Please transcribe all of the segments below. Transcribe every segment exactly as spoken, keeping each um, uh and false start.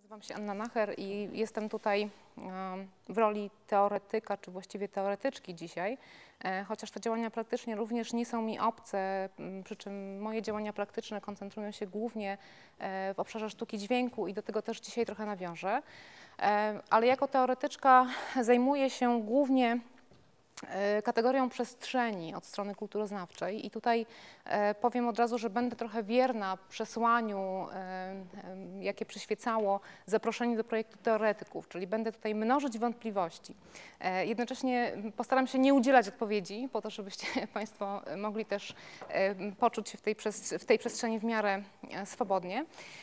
Nazywam się Anna Nacher i jestem tutaj w roli teoretyka, czy właściwie teoretyczki dzisiaj, chociaż te działania praktycznie również nie są mi obce, przy czym moje działania praktyczne koncentrują się głównie w obszarze sztuki dźwięku i do tego też dzisiaj trochę nawiążę. Ale jako teoretyczka zajmuję się głównie kategorią przestrzeni od strony kulturoznawczej i tutaj powiem od razu, że będę trochę wierna przesłaniu, jakie przyświecało zaproszenie do projektu teoretyków, czyli będę tutaj mnożyć wątpliwości. Jednocześnie postaram się nie udzielać odpowiedzi, po to, żebyście Państwo mogli też poczuć się w tej, w tej przestrzeni w miarę swobodnie.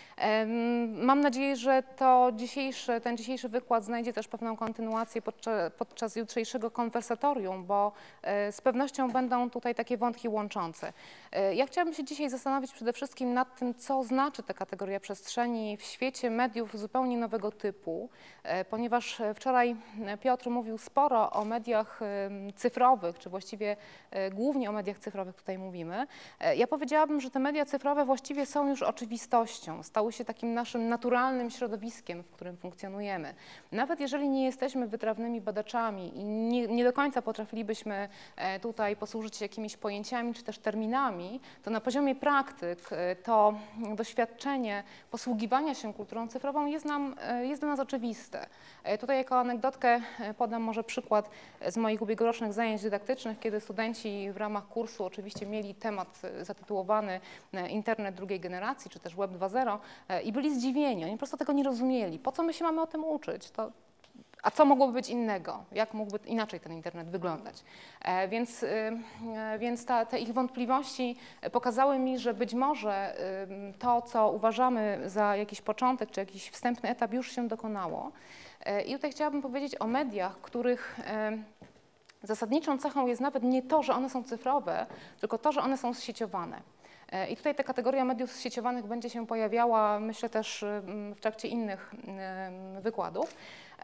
Mam nadzieję, że to dzisiejszy, ten dzisiejszy wykład znajdzie też pewną kontynuację podczas, podczas jutrzejszego konwersatorium, bo z pewnością będą tutaj takie wątki łączące. Ja chciałabym się dzisiaj zastanowić przede wszystkim nad tym, co znaczy ta kategoria przestrzeni w świecie mediów zupełnie nowego typu, ponieważ wczoraj Piotr mówił sporo o mediach cyfrowych, czy właściwie głównie o mediach cyfrowych tutaj mówimy. Ja powiedziałabym, że te media cyfrowe właściwie są już oczywistością, stały się takim naszym naturalnym środowiskiem, w którym funkcjonujemy. Nawet jeżeli nie jesteśmy wytrawnymi badaczami i nie, nie do końca potrafilibyśmy tutaj posłużyć się jakimiś pojęciami czy też terminami, to na poziomie praktyk to doświadczenie posługiwania się kulturą cyfrową jest, nam, jest dla nas oczywiste. Tutaj jako anegdotkę podam może przykład z moich ubiegłorocznych zajęć dydaktycznych, kiedy studenci w ramach kursu oczywiście mieli temat zatytułowany Internet drugiej generacji, czy też Web dwa zero i byli zdziwieni, oni po prostu tego nie rozumieli. Po co my się mamy o tym uczyć? To, a co mogłoby być innego? Jak mógłby inaczej ten internet wyglądać? E, więc e, więc ta, te ich wątpliwości pokazały mi, że być może e, to, co uważamy za jakiś początek, czy jakiś wstępny etap już się dokonało. E, I tutaj chciałabym powiedzieć o mediach, których e, zasadniczą cechą jest nawet nie to, że one są cyfrowe, tylko to, że one są zsieciowane. I tutaj ta kategoria mediów zsieciowanych będzie się pojawiała, myślę, też w trakcie innych wykładów,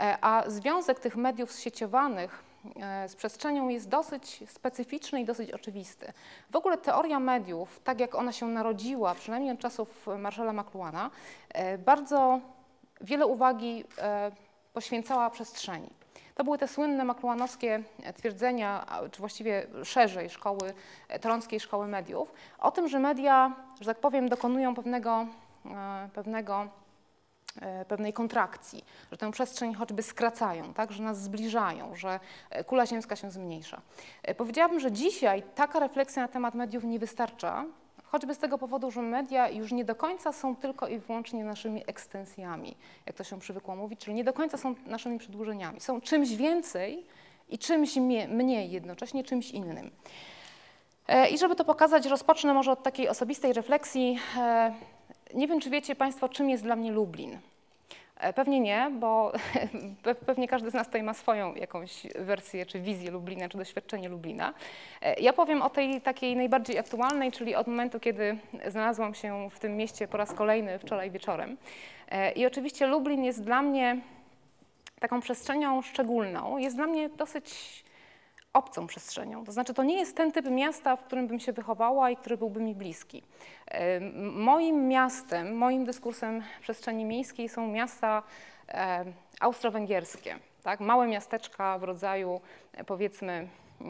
a związek tych mediów zsieciowanych z przestrzenią jest dosyć specyficzny i dosyć oczywisty. W ogóle teoria mediów, tak jak ona się narodziła, przynajmniej od czasów Marshalla McLuhana, bardzo wiele uwagi poświęcała przestrzeni. To były te słynne makluhanowskie twierdzenia, czy właściwie szerzej szkoły, toruńskiej szkoły mediów, o tym, że media, że tak powiem, dokonują pewnego, pewnego, pewnej kontrakcji, że tę przestrzeń choćby skracają, tak, że nas zbliżają, że kula ziemska się zmniejsza. Powiedziałabym, że dzisiaj taka refleksja na temat mediów nie wystarcza, choćby z tego powodu, że media już nie do końca są tylko i wyłącznie naszymi ekstensjami, jak to się przywykło mówić, czyli nie do końca są naszymi przedłużeniami. Są czymś więcej i czymś mniej jednocześnie, czymś innym. I żeby to pokazać, rozpocznę może od takiej osobistej refleksji. Nie wiem, czy wiecie Państwo, czym jest dla mnie Lublin. Pewnie nie, bo pewnie każdy z nas tutaj ma swoją jakąś wersję, czy wizję Lublina, czy doświadczenie Lublina. Ja powiem o tej takiej najbardziej aktualnej, czyli od momentu, kiedy znalazłam się w tym mieście po raz kolejny wczoraj wieczorem. I oczywiście Lublin jest dla mnie taką przestrzenią szczególną, jest dla mnie dosyć obcą przestrzenią. To znaczy, to nie jest ten typ miasta, w którym bym się wychowała i który byłby mi bliski. Moim miastem, moim dyskursem przestrzeni miejskiej są miasta e, austro-węgierskie, tak? Małe miasteczka w rodzaju, powiedzmy,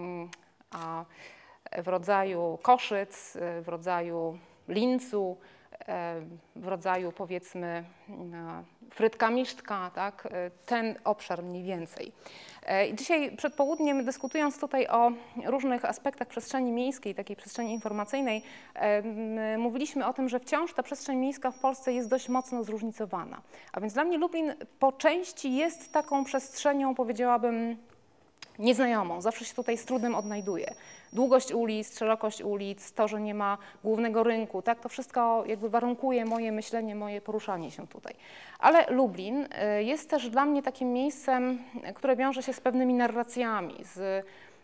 a, w rodzaju Koszyc, w rodzaju Lincu, w rodzaju, powiedzmy, Frydka-Misztka, tak? Ten obszar mniej więcej. I dzisiaj przed południem, dyskutując tutaj o różnych aspektach przestrzeni miejskiej, takiej przestrzeni informacyjnej, mówiliśmy o tym, że wciąż ta przestrzeń miejska w Polsce jest dość mocno zróżnicowana. A więc dla mnie Lublin po części jest taką przestrzenią, powiedziałabym, nieznajomą. Zawsze się tutaj z trudem odnajduję. Długość ulic, szerokość ulic, to, że nie ma głównego rynku, tak, to wszystko jakby warunkuje moje myślenie, moje poruszanie się tutaj. Ale Lublin jest też dla mnie takim miejscem, które wiąże się z pewnymi narracjami, z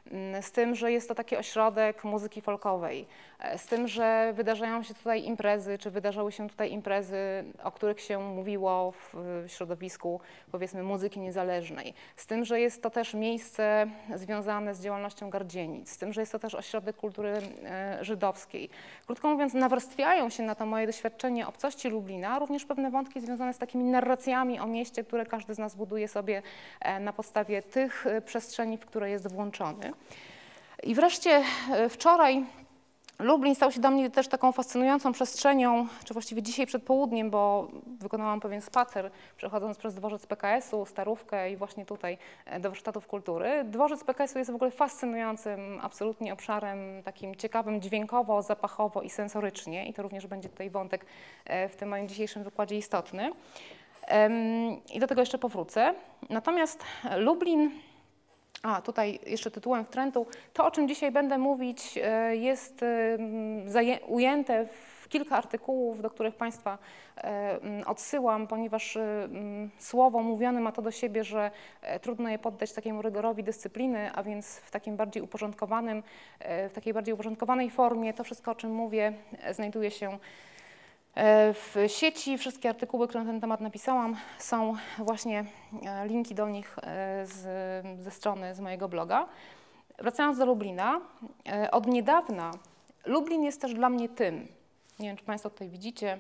z tym, że jest to taki ośrodek muzyki folkowej, z tym, że wydarzają się tutaj imprezy, czy wydarzały się tutaj imprezy, o których się mówiło w środowisku, powiedzmy, muzyki niezależnej, z tym, że jest to też miejsce związane z działalnością Gardzienic, z tym, że jest to też ośrodek kultury żydowskiej. Krótko mówiąc, nawarstwiają się na to moje doświadczenie obcości Lublina również pewne wątki związane z takimi narracjami o mieście, które każdy z nas buduje sobie na podstawie tych przestrzeni, w które jest włączony. I wreszcie wczoraj Lublin stał się dla mnie też taką fascynującą przestrzenią, czy właściwie dzisiaj przed południem, bo wykonałam pewien spacer, przechodząc przez dworzec P K S u, Starówkę i właśnie tutaj do warsztatów kultury. Dworzec P K S u jest w ogóle fascynującym absolutnie obszarem, takim ciekawym dźwiękowo, zapachowo i sensorycznie, i to również będzie tutaj wątek w tym moim dzisiejszym wykładzie istotny. I do tego jeszcze powrócę. Natomiast Lublin, a tutaj jeszcze tytułem wtrętu, to, o czym dzisiaj będę mówić, jest ujęte w kilka artykułów, do których Państwa odsyłam, ponieważ słowo mówione ma to do siebie, że trudno je poddać takiemu rygorowi dyscypliny, a więc w takim bardziej uporządkowanym, w takiej bardziej uporządkowanej formie to wszystko, o czym mówię, znajduje się w sieci. Wszystkie artykuły, które na ten temat napisałam, są właśnie linki do nich z, ze strony z mojego bloga. Wracając do Lublina, od niedawna Lublin jest też dla mnie tym, nie wiem, czy Państwo tutaj widzicie,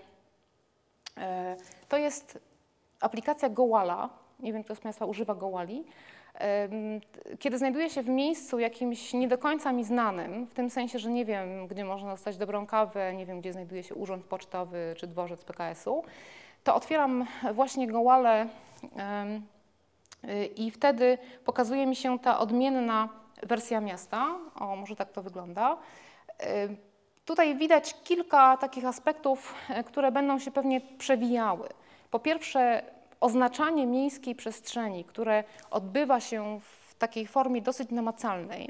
to jest aplikacja Gołala, nie wiem, kto z Państwa używa Gołali, kiedy znajduję się w miejscu jakimś nie do końca mi znanym, w tym sensie, że nie wiem, gdzie można dostać dobrą kawę, nie wiem, gdzie znajduje się urząd pocztowy czy dworzec P K S u, to otwieram właśnie Gołalę i wtedy pokazuje mi się ta odmienna wersja miasta. O, może tak to wygląda. Tutaj widać kilka takich aspektów, które będą się pewnie przewijały. Po pierwsze, oznaczanie miejskiej przestrzeni, które odbywa się w takiej formie dosyć namacalnej.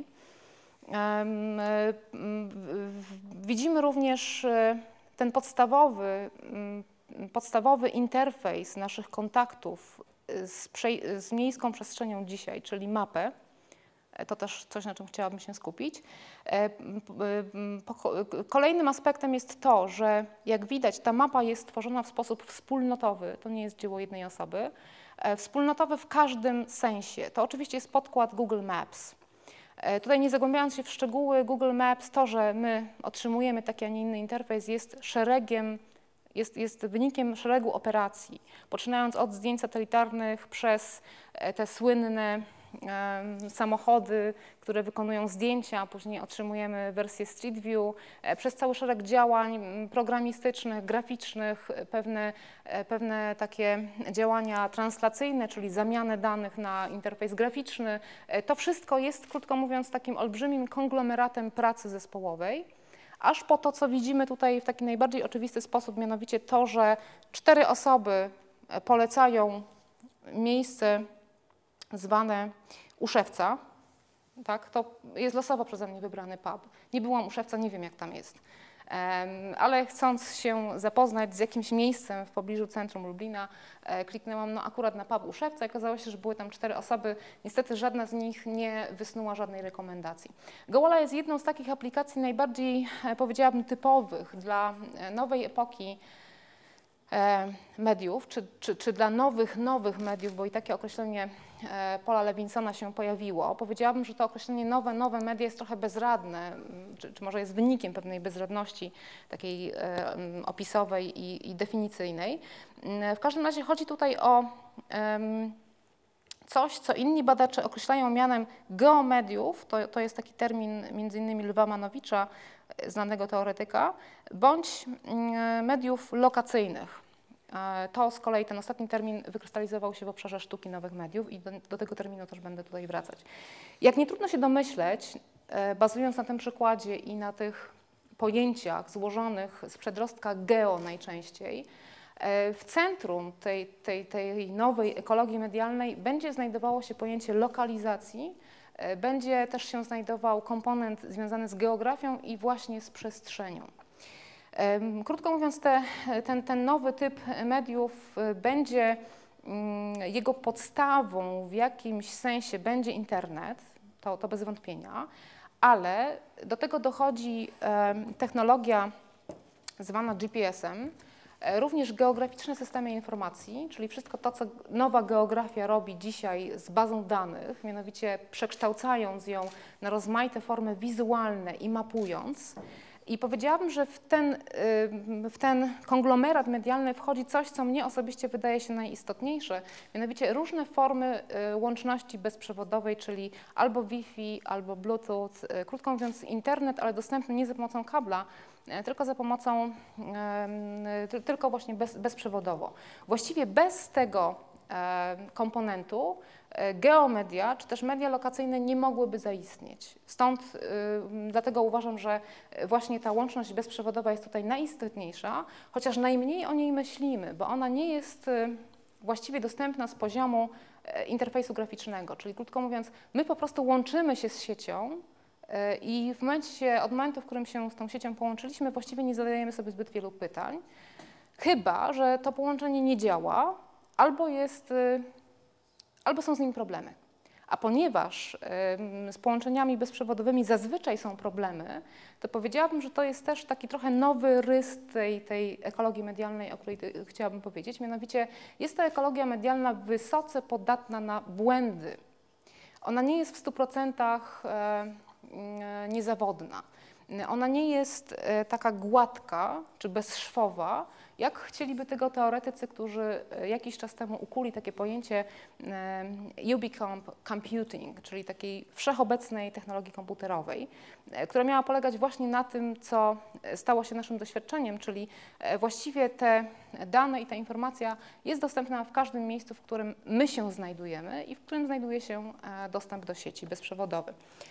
Widzimy również ten podstawowy, podstawowy interfejs naszych kontaktów z, z miejską przestrzenią dzisiaj, czyli mapę. To też coś, na czym chciałabym się skupić. Kolejnym aspektem jest to, że jak widać, ta mapa jest tworzona w sposób wspólnotowy, to nie jest dzieło jednej osoby, wspólnotowy w każdym sensie. To oczywiście jest podkład Google Maps. Tutaj nie zagłębiając się w szczegóły, Google Maps, to, że my otrzymujemy taki, a nie inny interfejs, jest szeregiem, jest, jest wynikiem szeregu operacji, poczynając od zdjęć satelitarnych przez te słynne samochody, które wykonują zdjęcia, a później otrzymujemy wersję Street View, przez cały szereg działań programistycznych, graficznych, pewne, pewne takie działania translacyjne, czyli zamianę danych na interfejs graficzny. To wszystko jest, krótko mówiąc, takim olbrzymim konglomeratem pracy zespołowej, aż po to, co widzimy tutaj w taki najbardziej oczywisty sposób, mianowicie to, że cztery osoby polecają miejsce zwane Uszewca, tak, to jest losowo przeze mnie wybrany pub. Nie byłam Uszewca, nie wiem, jak tam jest, um, ale chcąc się zapoznać z jakimś miejscem w pobliżu centrum Lublina, e, kliknęłam no, akurat na pub Uszewca i okazało się, że były tam cztery osoby. Niestety żadna z nich nie wysnuła żadnej rekomendacji. Gołala jest jedną z takich aplikacji najbardziej, e, powiedziałabym, typowych dla nowej epoki mediów, czy, czy, czy dla nowych, nowych mediów, bo i takie określenie Paula Lewinsona się pojawiło. Powiedziałabym, że to określenie nowe, nowe media jest trochę bezradne, czy, czy może jest wynikiem pewnej bezradności takiej e, opisowej i, i definicyjnej. W każdym razie chodzi tutaj o e, coś, co inni badacze określają mianem geomediów, to, to jest taki termin między innymi Lwa Manowicza, znanego teoretyka, bądź mediów lokacyjnych. To z kolei ten ostatni termin wykrystalizował się w obszarze sztuki nowych mediów i do, do tego terminu też będę tutaj wracać. Jak nie trudno się domyśleć, bazując na tym przykładzie i na tych pojęciach złożonych z przedrostka geo najczęściej, w centrum tej, tej, tej nowej ekologii medialnej będzie znajdowało się pojęcie lokalizacji, będzie też się znajdował komponent związany z geografią i właśnie z przestrzenią. Krótko mówiąc, te, ten, ten nowy typ mediów będzie, jego podstawą w jakimś sensie będzie internet. to, to bez wątpienia, ale do tego dochodzi e, technologia zwana G P S-em, e, również geograficzne systemy informacji, czyli wszystko to, co nowa geografia robi dzisiaj z bazą danych, mianowicie przekształcając ją na rozmaite formy wizualne i mapując. I powiedziałabym, że w ten, w ten konglomerat medialny wchodzi coś, co mnie osobiście wydaje się najistotniejsze, mianowicie różne formy łączności bezprzewodowej, czyli albo Wi-Fi, albo Bluetooth, krótko mówiąc internet, ale dostępny nie za pomocą kabla, tylko za pomocą, tylko właśnie bez, bezprzewodowo. Właściwie bez tego komponentu geomedia czy też media lokacyjne nie mogłyby zaistnieć. Stąd y, dlatego uważam, że właśnie ta łączność bezprzewodowa jest tutaj najistotniejsza, chociaż najmniej o niej myślimy, bo ona nie jest y, właściwie dostępna z poziomu y, interfejsu graficznego, czyli krótko mówiąc, my po prostu łączymy się z siecią y, i w momencie, od momentu, w którym się z tą siecią połączyliśmy, właściwie nie zadajemy sobie zbyt wielu pytań, chyba że to połączenie nie działa albo jest y, albo są z nim problemy. A ponieważ y, z połączeniami bezprzewodowymi zazwyczaj są problemy, to powiedziałabym, że to jest też taki trochę nowy rys tej, tej ekologii medialnej, o której ty, chciałabym powiedzieć. Mianowicie jest to ekologia medialna wysoce podatna na błędy. Ona nie jest w stu procentach y, niezawodna. Ona nie jest y, taka gładka czy bezszwowa, jak chcieliby tego teoretycy, którzy jakiś czas temu ukuli takie pojęcie Ubiquitous Computing, czyli takiej wszechobecnej technologii komputerowej, która miała polegać właśnie na tym, co stało się naszym doświadczeniem, czyli właściwie te dane i ta informacja jest dostępna w każdym miejscu, w którym my się znajdujemy i w którym znajduje się dostęp do sieci bezprzewodowy.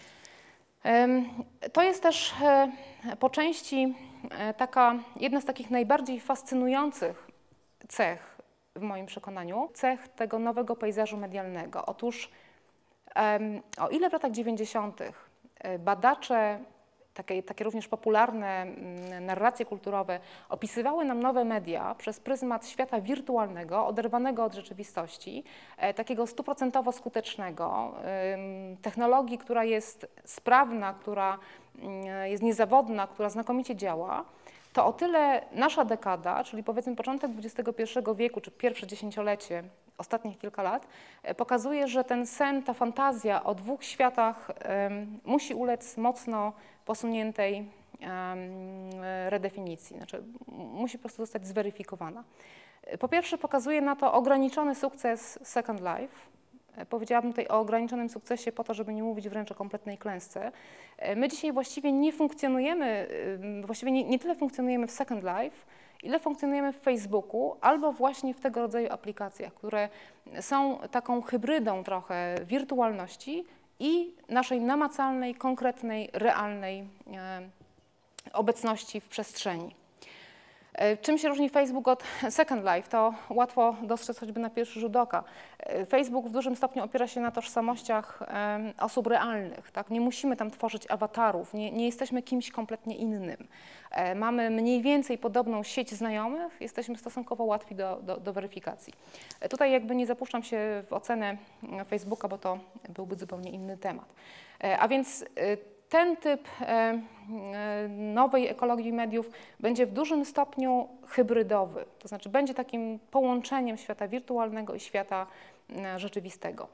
To jest też po części taka, jedna z takich najbardziej fascynujących cech, w moim przekonaniu, cech tego nowego pejzażu medialnego. Otóż o ile w latach dziewięćdziesiątych badacze, takie, takie również popularne narracje kulturowe opisywały nam nowe media przez pryzmat świata wirtualnego, oderwanego od rzeczywistości, takiego stuprocentowo skutecznego, technologii, która jest sprawna, która jest niezawodna, która znakomicie działa, to o tyle nasza dekada, czyli powiedzmy początek dwudziestego pierwszego wieku, czy pierwsze dziesięciolecie, ostatnich kilka lat, pokazuje, że ten sen, ta fantazja o dwóch światach um, musi ulec mocno posuniętej um, redefinicji, znaczy musi po prostu zostać zweryfikowana. Po pierwsze pokazuje na to ograniczony sukces Second Life. Powiedziałabym tutaj o ograniczonym sukcesie po to, żeby nie mówić wręcz o kompletnej klęsce. My dzisiaj właściwie nie funkcjonujemy, właściwie nie, nie tyle funkcjonujemy w Second Life, ile funkcjonujemy w Facebooku albo właśnie w tego rodzaju aplikacjach, które są taką hybrydą trochę wirtualności i naszej namacalnej, konkretnej, realnej obecności w przestrzeni. Czym się różni Facebook od Second Life? To łatwo dostrzec choćby na pierwszy rzut oka. Facebook w dużym stopniu opiera się na tożsamościach osób realnych. Tak? Nie musimy tam tworzyć awatarów, nie, nie jesteśmy kimś kompletnie innym. Mamy mniej więcej podobną sieć znajomych, jesteśmy stosunkowo łatwi do, do, do weryfikacji. Tutaj jakby nie zapuszczam się w ocenę Facebooka, bo to byłby zupełnie inny temat. A więc ten typ nowej ekologii mediów będzie w dużym stopniu hybrydowy, to znaczy będzie takim połączeniem świata wirtualnego i świata rzeczywistego.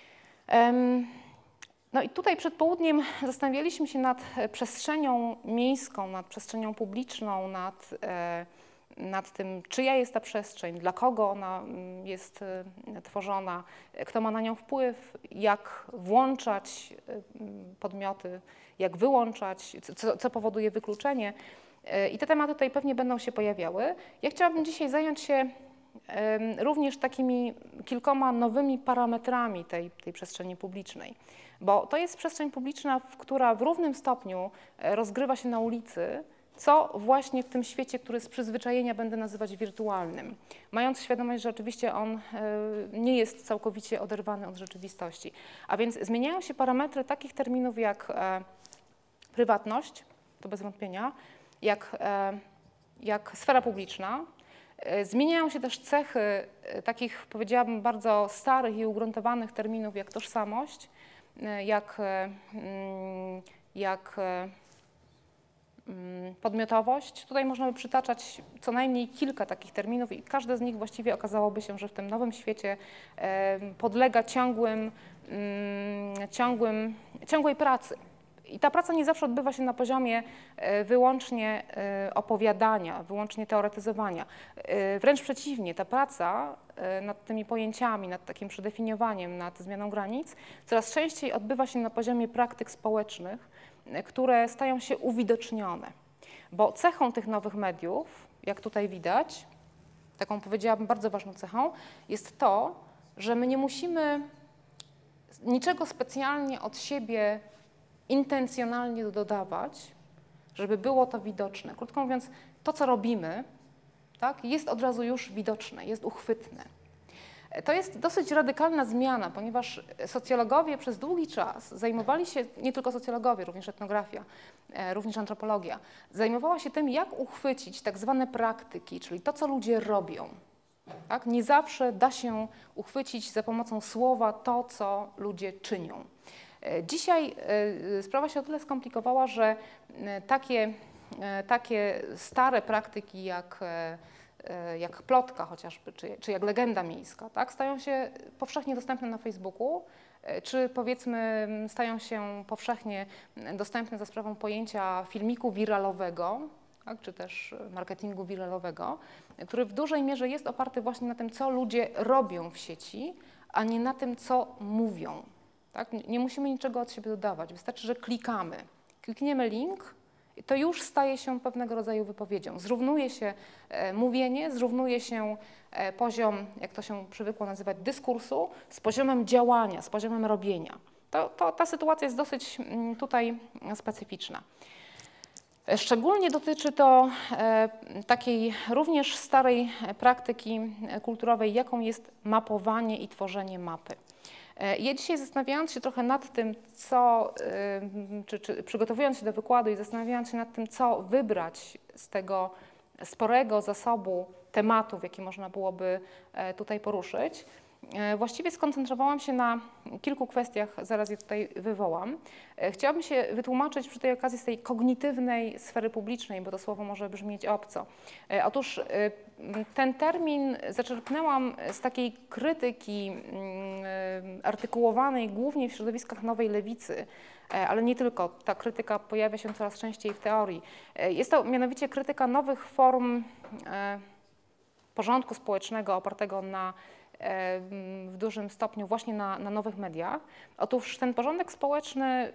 No i tutaj przed południem zastanawialiśmy się nad przestrzenią miejską, nad przestrzenią publiczną, nad, nad tym, czyja jest ta przestrzeń, dla kogo ona jest tworzona, kto ma na nią wpływ, jak włączać podmioty, jak wyłączać, co, co powoduje wykluczenie. I te tematy tutaj pewnie będą się pojawiały. Ja chciałabym dzisiaj zająć się również takimi kilkoma nowymi parametrami tej, tej przestrzeni publicznej, bo to jest przestrzeń publiczna, która w równym stopniu rozgrywa się na ulicy, co właśnie w tym świecie, który z przyzwyczajenia będę nazywać wirtualnym, mając świadomość, że oczywiście on nie jest całkowicie oderwany od rzeczywistości. A więc zmieniają się parametry takich terminów jak prywatność, to bez wątpienia, jak, jak sfera publiczna. Zmieniają się też cechy takich, powiedziałabym, bardzo starych i ugruntowanych terminów jak tożsamość, jak, jak podmiotowość. Tutaj można by przytaczać co najmniej kilka takich terminów i każde z nich właściwie okazałoby się, że w tym nowym świecie podlega ciągłym, ciągłym, ciągłej pracy. I ta praca nie zawsze odbywa się na poziomie wyłącznie opowiadania, wyłącznie teoretyzowania. Wręcz przeciwnie, ta praca nad tymi pojęciami, nad takim przedefiniowaniem, nad zmianą granic coraz częściej odbywa się na poziomie praktyk społecznych, które stają się uwidocznione. Bo cechą tych nowych mediów, jak tutaj widać, taką powiedziałabym bardzo ważną cechą, jest to, że my nie musimy niczego specjalnie od siebie intencjonalnie dodawać, żeby było to widoczne. Krótko mówiąc, to, co robimy, tak, jest od razu już widoczne, jest uchwytne. To jest dosyć radykalna zmiana, ponieważ socjologowie przez długi czas zajmowali się, nie tylko socjologowie, również etnografia, również antropologia, zajmowała się tym, jak uchwycić tak zwane praktyki, czyli to, co ludzie robią. Tak? Nie zawsze da się uchwycić za pomocą słowa to, co ludzie czynią. Dzisiaj sprawa się o tyle skomplikowała, że takie, takie stare praktyki jak, jak plotka chociażby, czy, czy jak legenda miejska, tak, stają się powszechnie dostępne na Facebooku, czy powiedzmy stają się powszechnie dostępne za sprawą pojęcia filmiku wiralowego, tak, czy też marketingu wiralowego, który w dużej mierze jest oparty właśnie na tym, co ludzie robią w sieci, a nie na tym, co mówią. Tak? Nie musimy niczego od siebie dodawać, wystarczy, że klikamy. Klikniemy link i to już staje się pewnego rodzaju wypowiedzią. Zrównuje się e, mówienie, zrównuje się e, poziom, jak to się przywykło nazywać, dyskursu z poziomem działania, z poziomem robienia. To, to, ta sytuacja jest dosyć m, tutaj specyficzna. Szczególnie dotyczy to e, takiej również starej praktyki kulturowej, jaką jest mapowanie i tworzenie mapy. Ja dzisiaj, zastanawiając się trochę nad tym, co, czy, czy przygotowując się do wykładu i zastanawiając się nad tym, co wybrać z tego sporego zasobu tematów, jakie można byłoby tutaj poruszyć, właściwie skoncentrowałam się na kilku kwestiach, zaraz je tutaj wywołam. Chciałabym się wytłumaczyć przy tej okazji z tej kognitywnej sfery publicznej, bo to słowo może brzmieć obco. Otóż ten termin zaczerpnęłam z takiej krytyki artykułowanej głównie w środowiskach nowej lewicy, ale nie tylko. Ta krytyka pojawia się coraz częściej w teorii. Jest to mianowicie krytyka nowych form porządku społecznego opartego na w dużym stopniu właśnie na, na nowych mediach. Otóż ten porządek społeczny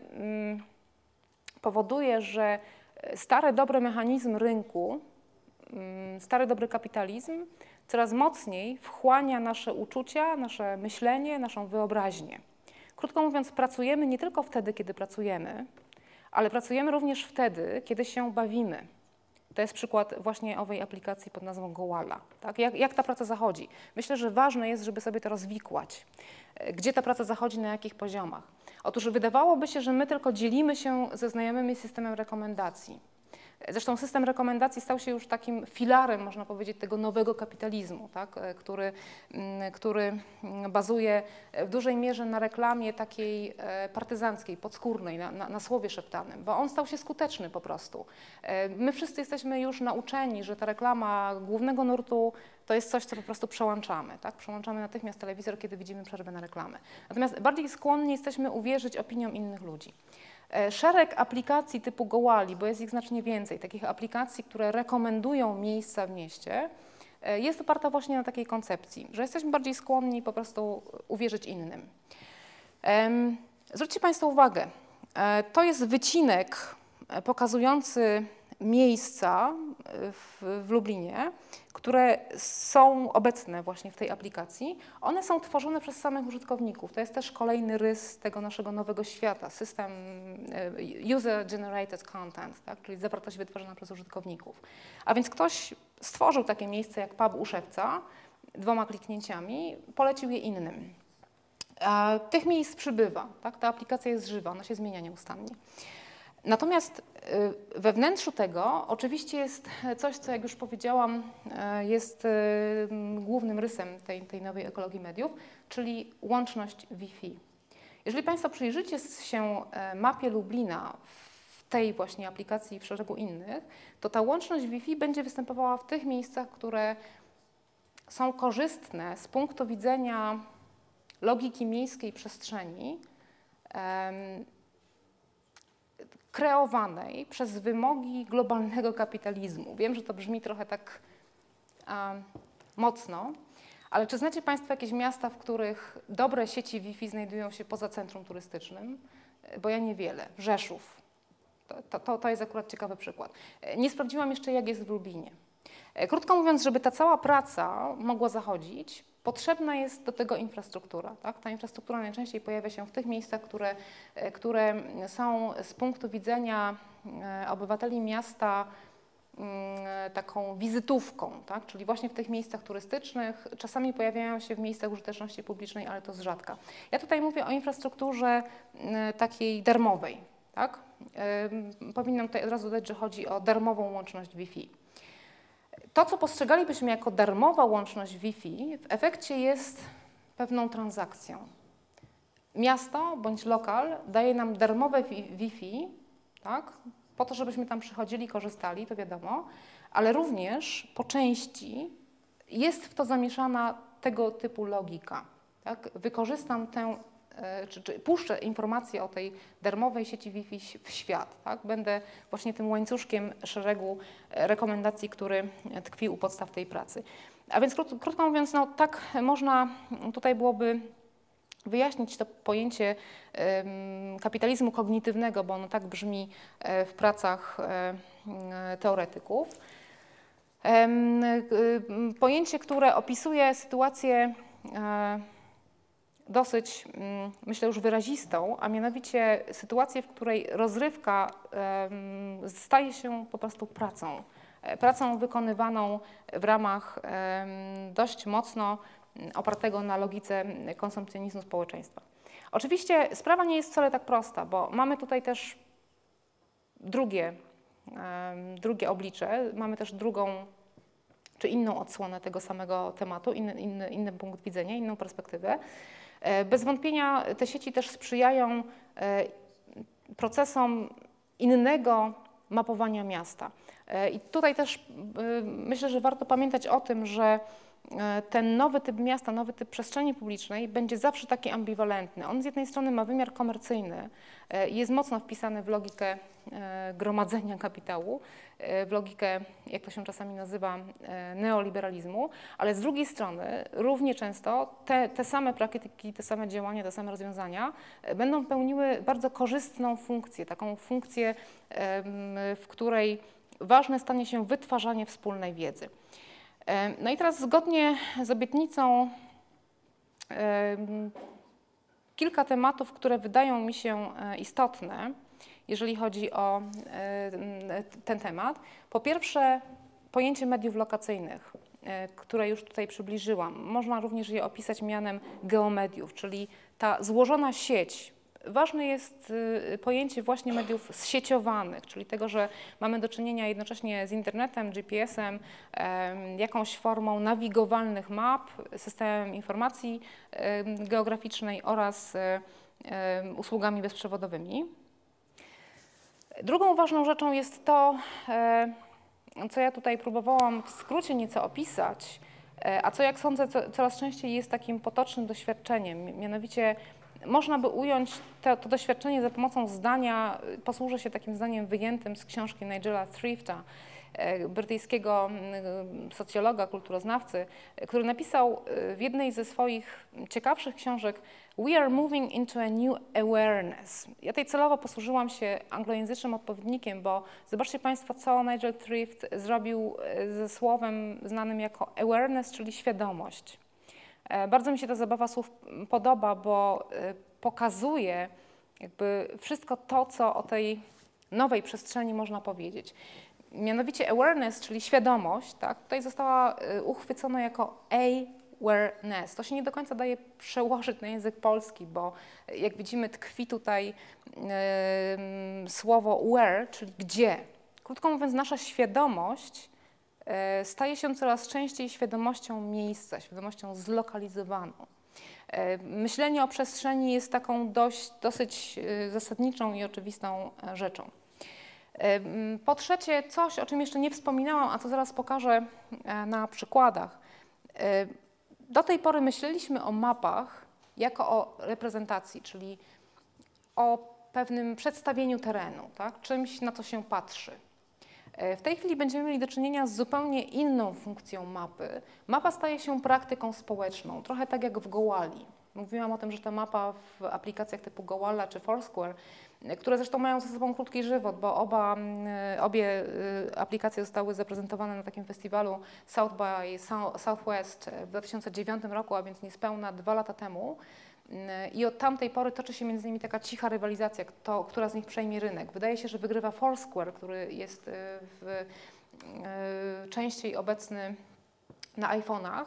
powoduje, że stary, dobry mechanizm rynku, stary, dobry kapitalizm coraz mocniej wchłania nasze uczucia, nasze myślenie, naszą wyobraźnię. Krótko mówiąc, pracujemy nie tylko wtedy, kiedy pracujemy, ale pracujemy również wtedy, kiedy się bawimy. To jest przykład właśnie owej aplikacji pod nazwą Goala. Tak? Jak, jak ta praca zachodzi? Myślę, że ważne jest, żeby sobie to rozwikłać. Gdzie ta praca zachodzi, na jakich poziomach? Otóż wydawałoby się, że my tylko dzielimy się ze znajomymi systemem rekomendacji. Zresztą system rekomendacji stał się już takim filarem, można powiedzieć, tego nowego kapitalizmu, tak? który, który bazuje w dużej mierze na reklamie takiej partyzanckiej, podskórnej, na, na, na słowie szeptanym, bo on stał się skuteczny po prostu. My wszyscy jesteśmy już nauczeni, że ta reklama głównego nurtu to jest coś, co po prostu przełączamy. Tak? Przełączamy natychmiast telewizor, kiedy widzimy przerwę na reklamę. Natomiast bardziej skłonni jesteśmy uwierzyć opiniom innych ludzi. Szereg aplikacji typu Goali, bo jest ich znacznie więcej, takich aplikacji, które rekomendują miejsca w mieście, jest oparta właśnie na takiej koncepcji, że jesteśmy bardziej skłonni po prostu uwierzyć innym. Zwróćcie Państwo uwagę, to jest wycinek pokazujący miejsca w, w Lublinie, które są obecne właśnie w tej aplikacji. One są tworzone przez samych użytkowników. To jest też kolejny rys tego naszego nowego świata, system user-generated content, tak? Czyli zawartość wytworzona przez użytkowników. A więc ktoś stworzył takie miejsce jak pub u Szewca, dwoma kliknięciami, polecił je innym. A tych miejsc przybywa, tak? Ta aplikacja jest żywa, ona się zmienia nieustannie. Natomiast we wnętrzu tego oczywiście jest coś, co jak już powiedziałam jest głównym rysem tej, tej nowej ekologii mediów, czyli łączność Wi-Fi. Jeżeli Państwo przyjrzycie się mapie Lublina w tej właśnie aplikacji i w szeregu innych, to ta łączność Wi-Fi będzie występowała w tych miejscach, które są korzystne z punktu widzenia logiki miejskiej przestrzeni, em, kreowanej przez wymogi globalnego kapitalizmu. Wiem, że to brzmi trochę tak um, mocno, ale czy znacie Państwo jakieś miasta, w których dobre sieci Wi-Fi znajdują się poza centrum turystycznym? Bo ja niewiele. Rzeszów. To, to, to jest akurat ciekawy przykład. Nie sprawdziłam jeszcze, jak jest w Lublinie. Krótko mówiąc, żeby ta cała praca mogła zachodzić, potrzebna jest do tego infrastruktura. Tak? Ta infrastruktura najczęściej pojawia się w tych miejscach, które, które są z punktu widzenia obywateli miasta taką wizytówką, tak? Czyli właśnie w tych miejscach turystycznych, czasami pojawiają się w miejscach użyteczności publicznej, ale to z rzadka. Ja tutaj mówię o infrastrukturze takiej darmowej. Tak? Powinnam tutaj od razu dodać, że chodzi o darmową łączność Wi-Fi. To, co postrzegalibyśmy jako darmowa łączność Wi-Fi, w efekcie jest pewną transakcją. Miasto bądź lokal daje nam darmowe Wi-Fi, tak? Po to, żebyśmy tam przychodzili, korzystali, to wiadomo, ale również po części jest w to zamieszana tego typu logika. Tak? Wykorzystam tę, czy, czy puszczę informację o tej darmowej sieci Wi-Fi w świat. Tak? Będę właśnie tym łańcuszkiem szeregu rekomendacji, który tkwi u podstaw tej pracy. A więc krótko, krótko mówiąc, no, tak można tutaj byłoby wyjaśnić to pojęcie um, kapitalizmu kognitywnego, bo ono tak brzmi w pracach um, teoretyków. Um, um, pojęcie, które opisuje sytuację um, dosyć, um, myślę, już wyrazistą, a mianowicie sytuację, w której rozrywka um, staje się po prostu pracą. Pracą wykonywaną w ramach um, dość mocno opartego na logice konsumpcjonizmu społeczeństwa. Oczywiście sprawa nie jest wcale tak prosta, bo mamy tutaj też drugie, um, drugie oblicze, mamy też drugą czy inną odsłonę tego samego tematu, inny, inny, inny punkt widzenia, inną perspektywę. Bez wątpienia te sieci też sprzyjają procesom innego mapowania miasta. I tutaj też myślę, że warto pamiętać o tym, że ten nowy typ miasta, nowy typ przestrzeni publicznej będzie zawsze taki ambiwalentny. On z jednej strony ma wymiar komercyjny i jest mocno wpisany w logikę gromadzenia kapitału, w logikę, jak to się czasami nazywa, neoliberalizmu, ale z drugiej strony równie często te, te same praktyki, te same działania, te same rozwiązania będą pełniły bardzo korzystną funkcję, taką funkcję, w której ważne stanie się wytwarzanie wspólnej wiedzy. No i teraz zgodnie z obietnicą kilka tematów, które wydają mi się istotne, jeżeli chodzi o ten temat. Po pierwsze, pojęcie mediów lokacyjnych, które już tutaj przybliżyłam. Można również je opisać mianem geomediów, czyli ta złożona sieć. Ważne jest pojęcie właśnie mediów zsieciowanych, czyli tego, że mamy do czynienia jednocześnie z internetem, G P S-em, jakąś formą nawigowalnych map, systemem informacji geograficznej oraz usługami bezprzewodowymi. Drugą ważną rzeczą jest to, co ja tutaj próbowałam w skrócie nieco opisać, a co, jak sądzę, coraz częściej jest takim potocznym doświadczeniem, mianowicie można by ująć to, to doświadczenie za pomocą zdania, posłużę się takim zdaniem wyjętym z książki Nigela Thrifta, brytyjskiego socjologa, kulturoznawcy, który napisał w jednej ze swoich ciekawszych książek "We are moving into a new awareness". Ja tutaj celowo posłużyłam się anglojęzycznym odpowiednikiem, bo zobaczcie Państwo, co Nigel Thrift zrobił ze słowem znanym jako awareness, czyli świadomość. Bardzo mi się ta zabawa słów podoba, bo pokazuje jakby wszystko to, co o tej nowej przestrzeni można powiedzieć. Mianowicie awareness, czyli świadomość, tak, tutaj została uchwycona jako awareness. To się nie do końca daje przełożyć na język polski, bo jak widzimy tkwi tutaj yy, słowo where, czyli gdzie. Krótko mówiąc, nasza świadomość staje się coraz częściej świadomością miejsca, świadomością zlokalizowaną. Myślenie o przestrzeni jest taką dość, dosyć zasadniczą i oczywistą rzeczą. Po trzecie, coś, o czym jeszcze nie wspominałam, a co zaraz pokażę na przykładach. Do tej pory myśleliśmy o mapach jako o reprezentacji, czyli o pewnym przedstawieniu terenu, tak? Czymś, na co się patrzy. W tej chwili będziemy mieli do czynienia z zupełnie inną funkcją mapy. Mapa staje się praktyką społeczną, trochę tak jak w Goali. Mówiłam o tym, że ta mapa w aplikacjach typu Goala czy Foursquare, które zresztą mają ze sobą krótki żywot, bo oba, obie aplikacje zostały zaprezentowane na takim festiwalu South by Southwest w dwa tysiące dziewiątym roku, a więc niespełna dwa lata temu. I od tamtej pory toczy się między nimi taka cicha rywalizacja, kto, która z nich przejmie rynek. Wydaje się, że wygrywa Foursquare, który jest w, częściej obecny na iPhone'ach.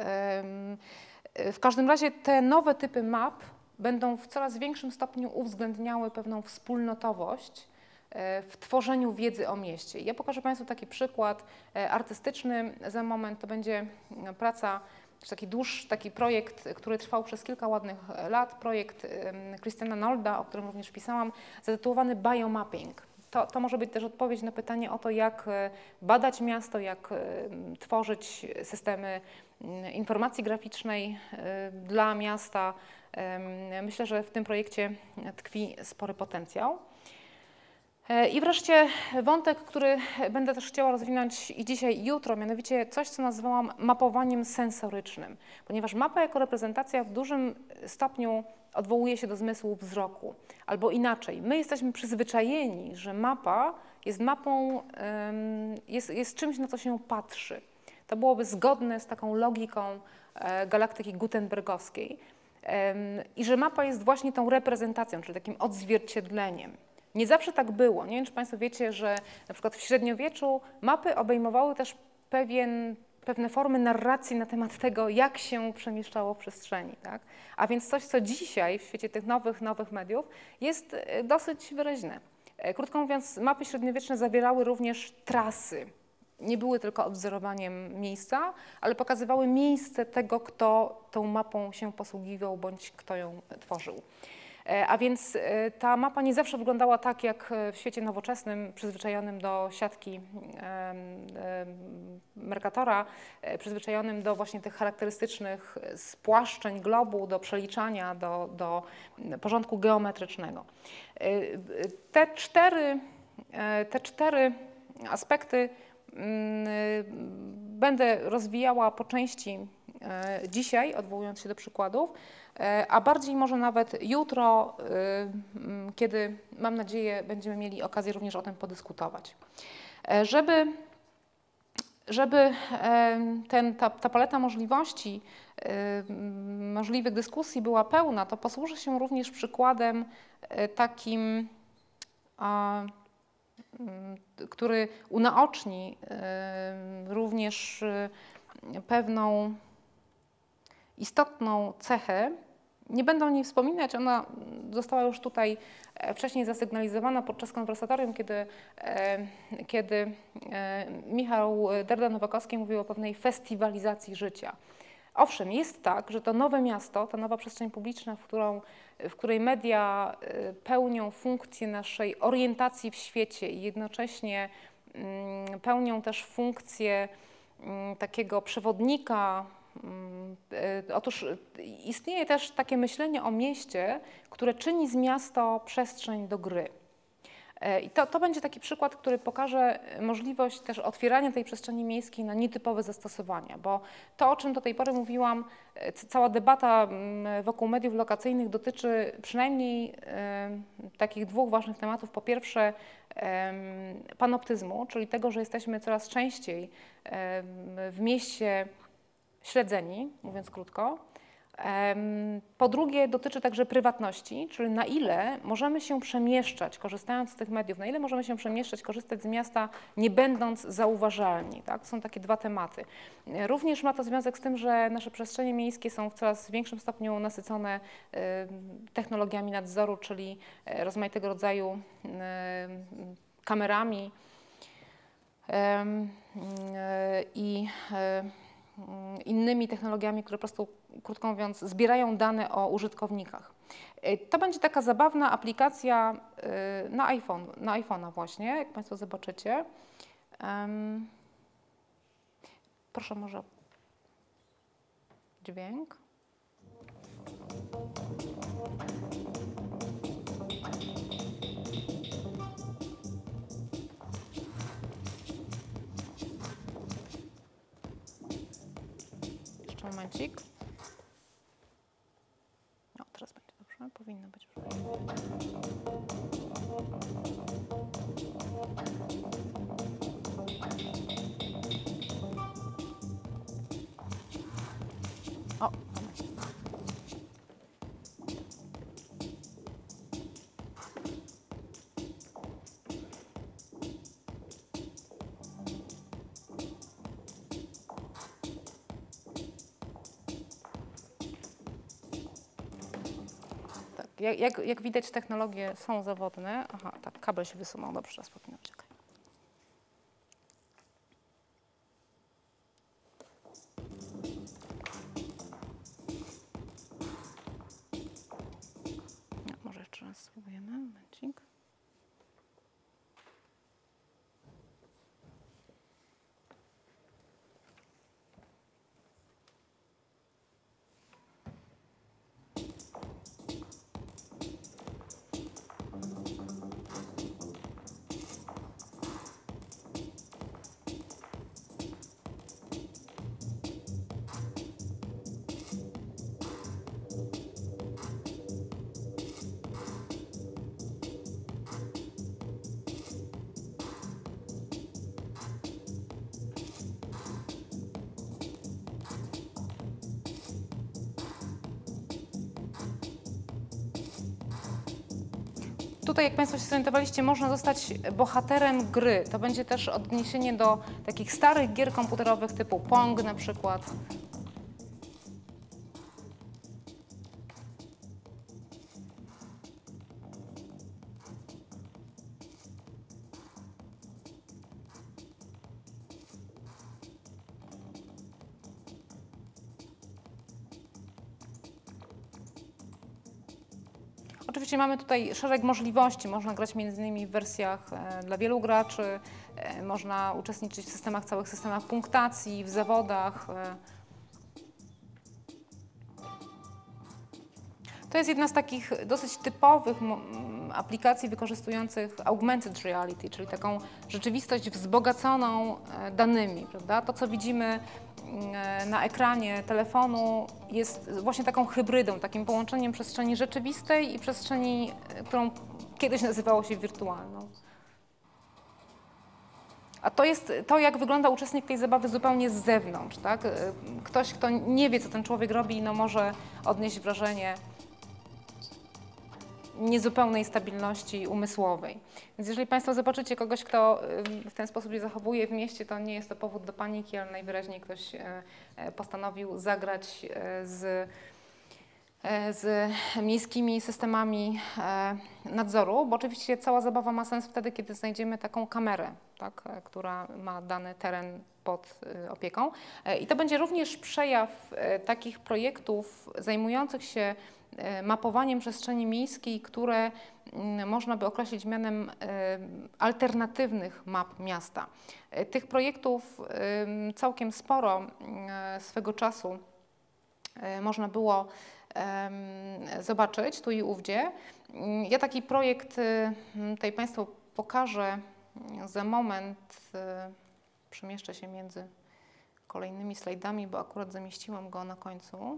W każdym razie te nowe typy map będą w coraz większym stopniu uwzględniały pewną wspólnotowość w tworzeniu wiedzy o mieście. Ja pokażę Państwu taki przykład artystyczny. Za moment to będzie praca, taki dłuższy, taki projekt, który trwał przez kilka ładnych lat, projekt Christiana Nolda, o którym również pisałam, zatytułowany Biomapping. To, to może być też odpowiedź na pytanie o to, jak badać miasto, jak tworzyć systemy informacji graficznej dla miasta. Myślę, że w tym projekcie tkwi spory potencjał. I wreszcie wątek, który będę też chciała rozwinąć i dzisiaj, i jutro, mianowicie coś, co nazwałam mapowaniem sensorycznym, ponieważ mapa jako reprezentacja w dużym stopniu odwołuje się do zmysłu wzroku. Albo inaczej, my jesteśmy przyzwyczajeni, że mapa jest mapą, jest, jest czymś, na co się patrzy. To byłoby zgodne z taką logiką galaktyki gutenbergowskiej i że mapa jest właśnie tą reprezentacją, czyli takim odzwierciedleniem. Nie zawsze tak było. Nie wiem, czy Państwo wiecie, że na przykład w średniowieczu mapy obejmowały też pewien, pewne formy narracji na temat tego, jak się przemieszczało w przestrzeni. Tak? A więc coś, co dzisiaj w świecie tych nowych, nowych mediów jest dosyć wyraźne. Krótko mówiąc, mapy średniowieczne zawierały również trasy. Nie były tylko odwzorowaniem miejsca, ale pokazywały miejsce tego, kto tą mapą się posługiwał bądź kto ją tworzył. A więc ta mapa nie zawsze wyglądała tak, jak w świecie nowoczesnym, przyzwyczajonym do siatki Mercatora, przyzwyczajonym do właśnie tych charakterystycznych spłaszczeń globu, do przeliczania, do, do porządku geometrycznego. Te cztery, te cztery aspekty będę rozwijała po części dzisiaj, odwołując się do przykładów, a bardziej może nawet jutro, kiedy, mam nadzieję, będziemy mieli okazję również o tym podyskutować. Żeby, żeby ten, ta, ta paleta możliwości, możliwych dyskusji była pełna, to posłużę się również przykładem takim, który unaoczni również pewną istotną cechę. Nie będę o niej wspominać, ona została już tutaj wcześniej zasygnalizowana podczas konwersatorium, kiedy, kiedy Michał Derda-Nowakowski mówił o pewnej festiwalizacji życia. Owszem, jest tak, że to nowe miasto, ta nowa przestrzeń publiczna, w, którą, w której media pełnią funkcję naszej orientacji w świecie i jednocześnie pełnią też funkcję takiego przewodnika. Otóż istnieje też takie myślenie o mieście, które czyni z miasta przestrzeń do gry. I to, to będzie taki przykład, który pokaże możliwość też otwierania tej przestrzeni miejskiej na nietypowe zastosowania, bo to, o czym do tej pory mówiłam, cała debata wokół mediów lokacyjnych dotyczy przynajmniej takich dwóch ważnych tematów. Po pierwsze panoptyzmu, czyli tego, że jesteśmy coraz częściej w mieście śledzeni, mówiąc krótko. Po drugie, dotyczy także prywatności, czyli na ile możemy się przemieszczać, korzystając z tych mediów, na ile możemy się przemieszczać, korzystać z miasta, nie będąc zauważalni. Tak? To są takie dwa tematy. Również ma to związek z tym, że nasze przestrzenie miejskie są w coraz większym stopniu nasycone technologiami nadzoru, czyli rozmaitego rodzaju kamerami i innymi technologiami, które po prostu, krótko mówiąc, zbierają dane o użytkownikach. To będzie taka zabawna aplikacja na iPhone, na iPhone'a właśnie, jak Państwo zobaczycie. Um, proszę może dźwięk. Jeszcze momencik. No, teraz będzie dobrze, powinno być. O, tak, jak, jak widać, technologie są zawodne. Aha, tak, kabel się wysunął, dobrze, teraz powinno być okej. Jeszcze raz spróbujemy, momencik. Tutaj, jak Państwo się zorientowaliście, można zostać bohaterem gry. To będzie też odniesienie do takich starych gier komputerowych typu Pong na przykład. Oczywiście mamy tutaj szereg możliwości. Można grać między innymi w wersjach e, dla wielu graczy, e, można uczestniczyć w systemach, całych systemach punktacji, w zawodach. E. To jest jedna z takich dosyć typowych aplikacji wykorzystujących augmented reality, czyli taką rzeczywistość wzbogaconą e, danymi, prawda? To, co widzimy na ekranie telefonu, jest właśnie taką hybrydą, takim połączeniem przestrzeni rzeczywistej i przestrzeni, którą kiedyś nazywało się wirtualną. A to jest to, jak wygląda uczestnik tej zabawy zupełnie z zewnątrz, tak? Ktoś, kto nie wie, co ten człowiek robi, no może odnieść wrażenie niezupełnej stabilności umysłowej. Więc jeżeli Państwo zobaczycie kogoś, kto w ten sposób się zachowuje w mieście, to nie jest to powód do paniki, ale najwyraźniej ktoś postanowił zagrać z, z miejskimi systemami nadzoru, bo oczywiście cała zabawa ma sens wtedy, kiedy znajdziemy taką kamerę, tak, która ma dany teren pod opieką. I to będzie również przejaw takich projektów zajmujących się mapowaniem przestrzeni miejskiej, które można by określić mianem alternatywnych map miasta. Tych projektów całkiem sporo swego czasu można było zobaczyć tu i ówdzie. Ja taki projekt tutaj Państwu pokażę za moment. Przemieszczę się między kolejnymi slajdami, bo akurat zamieściłam go na końcu.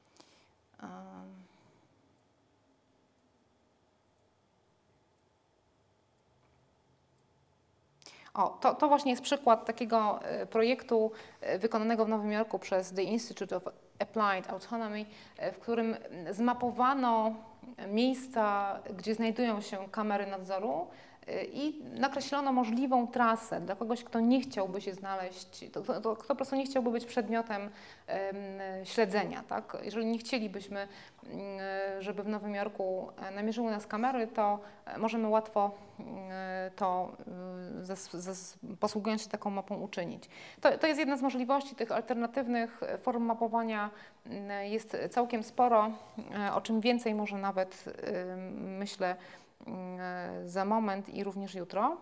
O, to, to właśnie jest przykład takiego projektu wykonanego w Nowym Jorku przez The Institute of Applied Autonomy, w którym zmapowano miejsca, gdzie znajdują się kamery nadzoru i nakreślono możliwą trasę dla kogoś, kto nie chciałby się znaleźć, to, to, to, kto po prostu nie chciałby być przedmiotem um, śledzenia. Tak? Jeżeli nie chcielibyśmy, um, żeby w Nowym Jorku namierzyły nas kamery, to możemy łatwo um, to um, zas, zas, posługując się taką mapą uczynić. To, to jest jedna z możliwości. Tych alternatywnych form mapowania um, jest całkiem sporo, um, o czym więcej może nawet um, myślę za moment i również jutro.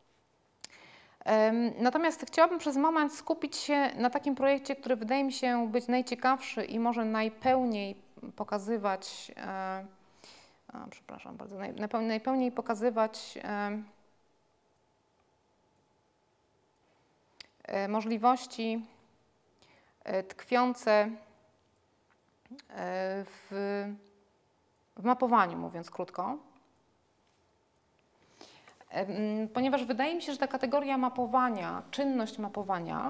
Natomiast chciałabym przez moment skupić się na takim projekcie, który wydaje mi się być najciekawszy i może najpełniej pokazywać, a, przepraszam bardzo, najpełniej, najpełniej pokazywać możliwości tkwiące w, w mapowaniu, mówiąc krótko. Ponieważ wydaje mi się, że ta kategoria mapowania, czynność mapowania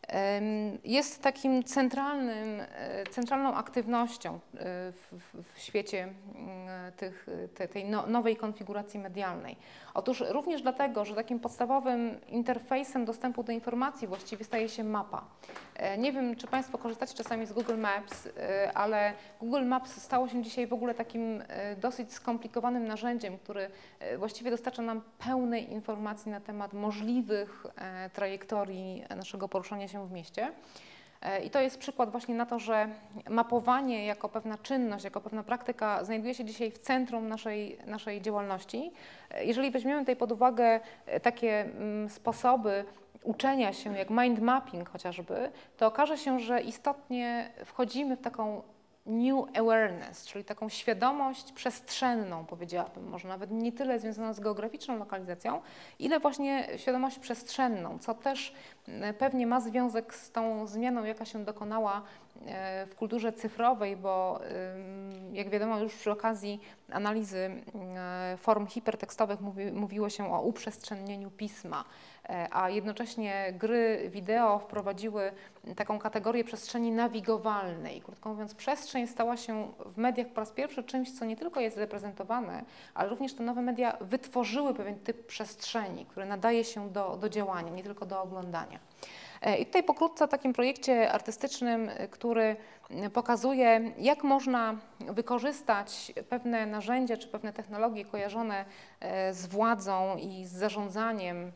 jest takim centralnym, centralną aktywnością w, w świecie tych, te, tej no, nowej konfiguracji medialnej. Otóż również dlatego, że takim podstawowym interfejsem dostępu do informacji właściwie staje się mapa. Nie wiem, czy Państwo korzystacie czasami z Google Maps, ale Google Maps stało się dzisiaj w ogóle takim dosyć skomplikowanym narzędziem, który właściwie dostarcza nam pełnej informacji na temat możliwych trajektorii naszego poruszania się w mieście. I to jest przykład właśnie na to, że mapowanie jako pewna czynność, jako pewna praktyka znajduje się dzisiaj w centrum naszej, naszej działalności. Jeżeli weźmiemy tutaj pod uwagę takie sposoby uczenia się, jak mind mapping chociażby, to okaże się, że istotnie wchodzimy w taką new awareness, czyli taką świadomość przestrzenną, powiedziałabym, może nawet nie tyle związaną z geograficzną lokalizacją, ile właśnie świadomość przestrzenną, co też pewnie ma związek z tą zmianą, jaka się dokonała w kulturze cyfrowej, bo jak wiadomo już przy okazji analizy form hipertekstowych mówi, mówiło się o uprzestrzennieniu pisma, a jednocześnie gry wideo wprowadziły taką kategorię przestrzeni nawigowalnej. Krótko mówiąc, przestrzeń stała się w mediach po raz pierwszy czymś, co nie tylko jest reprezentowane, ale również te nowe media wytworzyły pewien typ przestrzeni, który nadaje się do, do działania, nie tylko do oglądania. I tutaj pokrótce o takim projekcie artystycznym, który pokazuje, jak można wykorzystać pewne narzędzia czy pewne technologie kojarzone z władzą i z zarządzaniem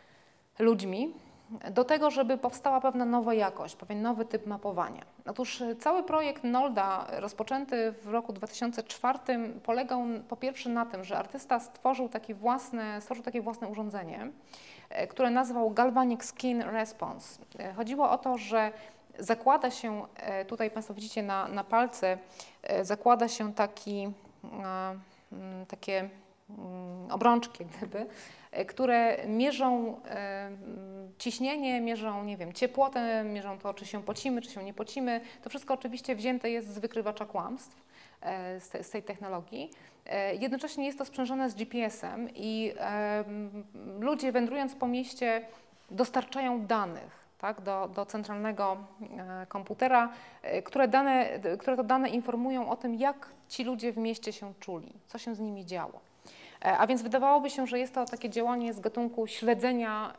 ludźmi do tego, żeby powstała pewna nowa jakość, pewien nowy typ mapowania. Otóż cały projekt Nolda, rozpoczęty w roku dwa tysiące czwartym, polegał po pierwsze na tym, że artysta stworzył takie własne, stworzył takie własne urządzenie, które nazwał Galvanic Skin Response. Chodziło o to, że zakłada się, tutaj Państwo widzicie na, na palce, zakłada się taki, takie obrączki, jak gdyby, które mierzą ciśnienie, mierzą, nie wiem, ciepłotę, mierzą to, czy się pocimy, czy się nie pocimy. To wszystko oczywiście wzięte jest z wykrywacza kłamstw, z, te, z tej technologii. Jednocześnie jest to sprzężone z G P S-em i ludzie wędrując po mieście dostarczają danych, tak, do, do centralnego komputera, które, dane, które to dane informują o tym, jak ci ludzie w mieście się czuli, co się z nimi działo. A więc wydawałoby się, że jest to takie działanie z gatunku śledzenia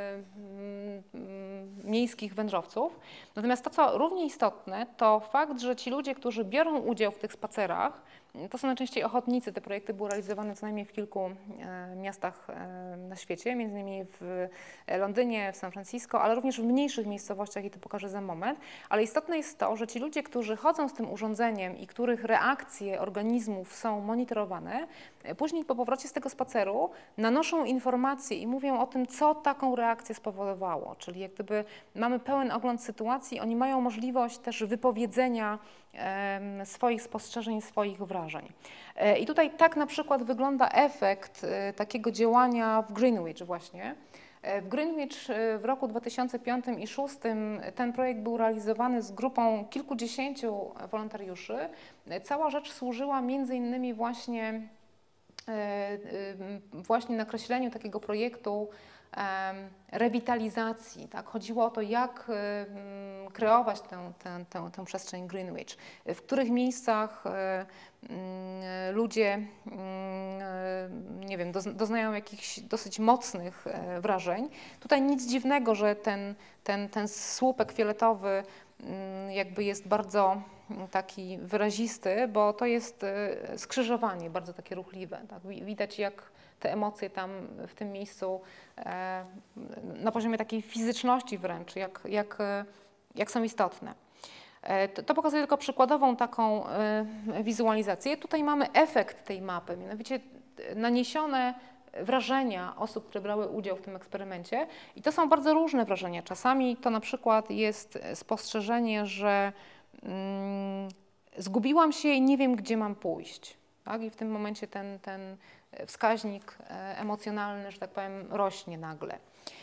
y, y, miejskich wędrowców. Natomiast to, co równie istotne, to fakt, że ci ludzie, którzy biorą udział w tych spacerach, to są najczęściej ochotnicy. Te projekty były realizowane co najmniej w kilku e, miastach e, na świecie, między innymi w Londynie, w San Francisco, ale również w mniejszych miejscowościach i to pokażę za moment. Ale istotne jest to, że ci ludzie, którzy chodzą z tym urządzeniem i których reakcje organizmów są monitorowane, e, później po powrocie z tego spaceru nanoszą informacje i mówią o tym, co taką reakcję spowodowało. Czyli jak gdyby mamy pełen ogląd sytuacji, oni mają możliwość też wypowiedzenia e, swoich spostrzeżeń, swoich wrażeń. I tutaj tak na przykład wygląda efekt takiego działania w Greenwich właśnie. W Greenwich w roku dwa tysiące piątym i dwa tysiące szóstym ten projekt był realizowany z grupą kilkudziesięciu wolontariuszy. Cała rzecz służyła między innymi właśnie, właśnie nakreśleniu takiego projektu rewitalizacji. Tak? Chodziło o to, jak kreować tę, tę, tę, tę przestrzeń Greenwich, w których miejscach ludzie, nie wiem, doznają jakichś dosyć mocnych wrażeń. Tutaj nic dziwnego, że ten, ten, ten słupek fioletowy jakby jest bardzo taki wyrazisty, bo to jest skrzyżowanie bardzo takie ruchliwe. Tak? Widać, jak te emocje tam w tym miejscu na poziomie takiej fizyczności wręcz, jak, jak, jak są istotne. To, to pokazuje tylko przykładową taką wizualizację. Tutaj mamy efekt tej mapy, mianowicie naniesione wrażenia osób, które brały udział w tym eksperymencie i to są bardzo różne wrażenia. Czasami to na przykład jest spostrzeżenie, że mm, zgubiłam się i nie wiem, gdzie mam pójść. Tak? I w tym momencie ten, ten wskaźnik emocjonalny, że tak powiem, rośnie nagle.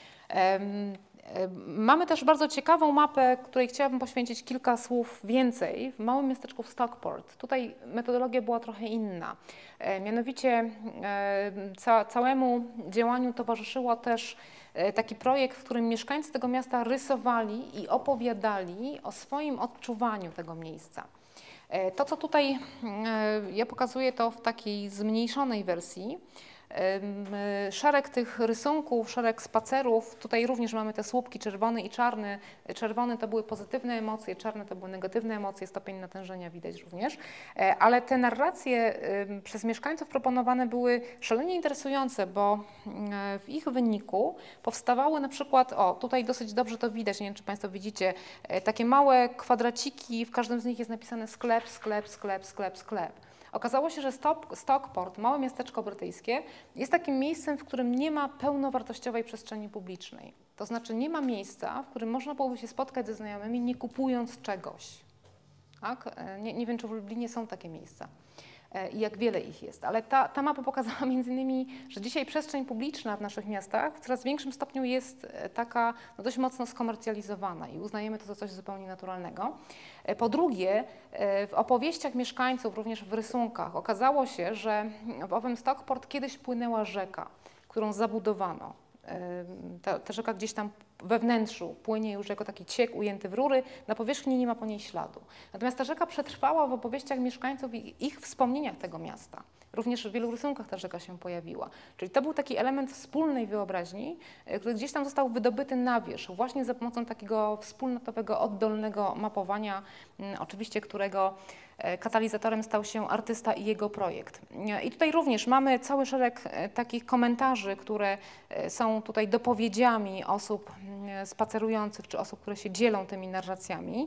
Mamy też bardzo ciekawą mapę, której chciałabym poświęcić kilka słów więcej, w małym miasteczku w Stockport. Tutaj metodologia była trochę inna. Mianowicie ca całemu działaniu towarzyszyło też taki projekt, w którym mieszkańcy tego miasta rysowali i opowiadali o swoim odczuwaniu tego miejsca. To, co tutaj ja pokazuję, to w takiej zmniejszonej wersji. Szereg tych rysunków, szereg spacerów, tutaj również mamy te słupki czerwony i czarny. Czerwony to były pozytywne emocje, czarne to były negatywne emocje, stopień natężenia widać również. Ale te narracje przez mieszkańców proponowane były szalenie interesujące, bo w ich wyniku powstawały na przykład, o tutaj dosyć dobrze to widać, nie wiem czy Państwo widzicie, takie małe kwadraciki, w każdym z nich jest napisane sklep, sklep, sklep, sklep, sklep. Okazało się, że Stockport, małe miasteczko brytyjskie, jest takim miejscem, w którym nie ma pełnowartościowej przestrzeni publicznej. To znaczy nie ma miejsca, w którym można byłoby się spotkać ze znajomymi, nie kupując czegoś. Tak? Nie, nie wiem, czy w Lublinie są takie miejsca i jak wiele ich jest, ale ta, ta mapa pokazała między innymi, że dzisiaj przestrzeń publiczna w naszych miastach w coraz większym stopniu jest taka no, dość mocno skomercjalizowana i uznajemy to za coś zupełnie naturalnego. Po drugie, w opowieściach mieszkańców, również w rysunkach, okazało się, że w owym Stockport kiedyś płynęła rzeka, którą zabudowano. Ta, ta rzeka gdzieś tam we wnętrzu płynie już jako taki ciek ujęty w rury, na powierzchni nie ma po niej śladu. Natomiast ta rzeka przetrwała w opowieściach mieszkańców i ich wspomnieniach tego miasta. Również w wielu rysunkach ta rzeka się pojawiła. Czyli to był taki element wspólnej wyobraźni, który gdzieś tam został wydobyty na wierzch, właśnie za pomocą takiego wspólnotowego, oddolnego mapowania, oczywiście którego katalizatorem stał się artysta i jego projekt. I tutaj również mamy cały szereg takich komentarzy, które są tutaj dopowiedziami osób spacerujących, czy osób, które się dzielą tymi narracjami.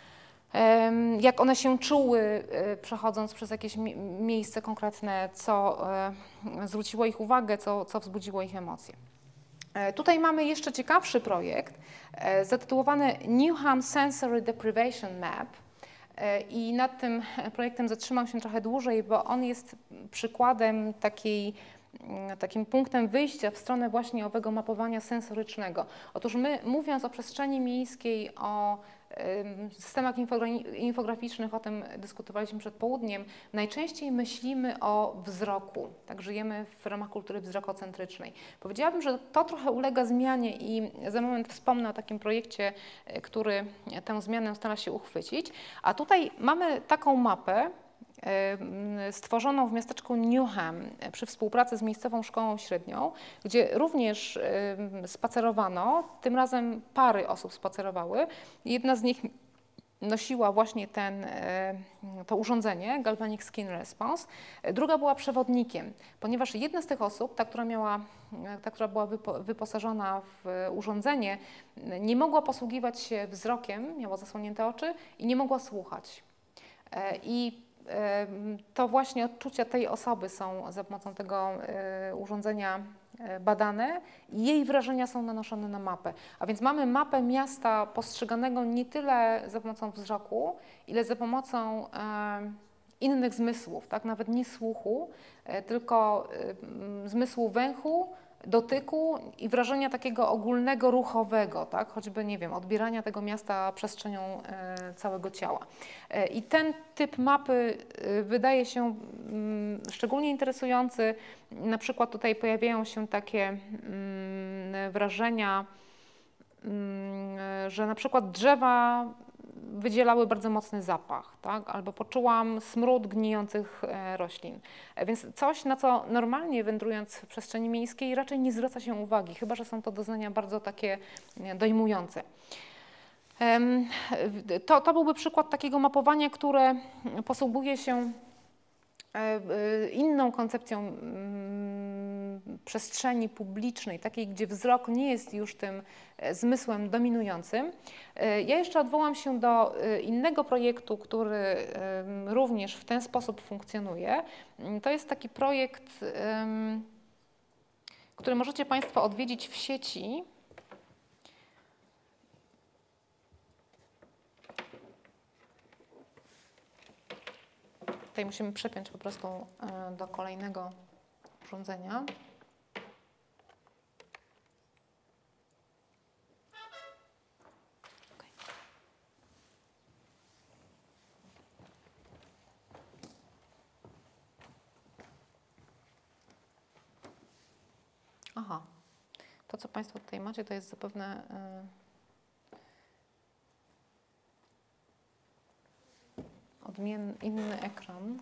Jak one się czuły, przechodząc przez jakieś miejsce konkretne, co zwróciło ich uwagę, co, co wzbudziło ich emocje. Tutaj mamy jeszcze ciekawszy projekt zatytułowany Newham Sensory Deprivation Map. I nad tym projektem zatrzymam się trochę dłużej, bo on jest przykładem takiej, takim punktem wyjścia w stronę właśnie owego mapowania sensorycznego. Otóż my, mówiąc o przestrzeni miejskiej, o systemach infograficznych, o tym dyskutowaliśmy przed południem, najczęściej myślimy o wzroku. Tak żyjemy w ramach kultury wzrokocentrycznej. Powiedziałabym, że to trochę ulega zmianie i za moment wspomnę o takim projekcie, który tę zmianę stara się uchwycić. A tutaj mamy taką mapę stworzoną w miasteczku Newham przy współpracy z miejscową szkołą średnią, gdzie również spacerowano, tym razem pary osób spacerowały. Jedna z nich nosiła właśnie ten, to urządzenie, Galvanic Skin Response, druga była przewodnikiem, ponieważ jedna z tych osób, ta, która, miała, ta, która była wyposażona w urządzenie, nie mogła posługiwać się wzrokiem, miała zasłonięte oczy i nie mogła słuchać. I to właśnie odczucia tej osoby są za pomocą tego urządzenia badane i jej wrażenia są nanoszone na mapę. A więc mamy mapę miasta postrzeganego nie tyle za pomocą wzroku, ile za pomocą innych zmysłów, tak? Nawet nie słuchu, tylko zmysłu węchu, dotyku i wrażenia takiego ogólnego ruchowego, tak? Choćby, nie wiem, odbierania tego miasta przestrzenią e, całego ciała. E, I ten typ mapy e, wydaje się mm, szczególnie interesujący. Na przykład tutaj pojawiają się takie mm, wrażenia, mm, że na przykład drzewa wydzielały bardzo mocny zapach, tak? Albo poczułam smród gnijących e, roślin. E, więc coś, na co normalnie wędrując w przestrzeni miejskiej raczej nie zwraca się uwagi, chyba że są to doznania bardzo takie e, dojmujące. Em, to, to byłby przykład takiego mapowania, które posługuje się inną koncepcją przestrzeni publicznej, takiej, gdzie wzrok nie jest już tym zmysłem dominującym. Ja jeszcze odwołam się do innego projektu, który również w ten sposób funkcjonuje. To jest taki projekt, który możecie Państwo odwiedzić w sieci. Tutaj musimy przepiąć po prostu do kolejnego urządzenia. Okay. Aha, to co Państwo tutaj macie, to jest zapewne odmienny, inny ekran.